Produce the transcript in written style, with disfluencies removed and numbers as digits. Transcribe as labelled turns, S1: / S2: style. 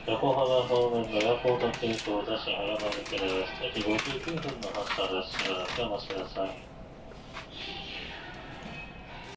S1: 横浜方面のエアポート急行座新早間向けです。駅59分の発車です。しばらくお待ちください。